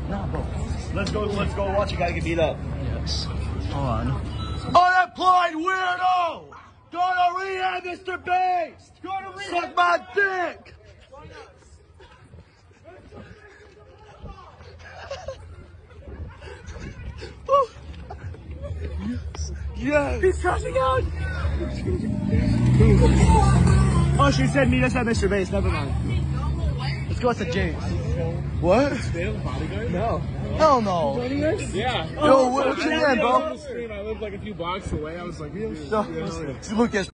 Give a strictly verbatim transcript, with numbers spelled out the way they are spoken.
Nah, bro. Let's go, let's go watch a guy get beat up. Yes. Hold on. Unemployed weirdo! Go to rehab, Mister Beast! Go to rehab! Suck my dick! Yes! Yes! He's crashing out! Oh, she said meet us at Mister Beast, never mind. Let's go to James. What? No. Hell no. Yeah. Yo, what, what you doing, bro? I lived like a few blocks away. I was like, No. Look at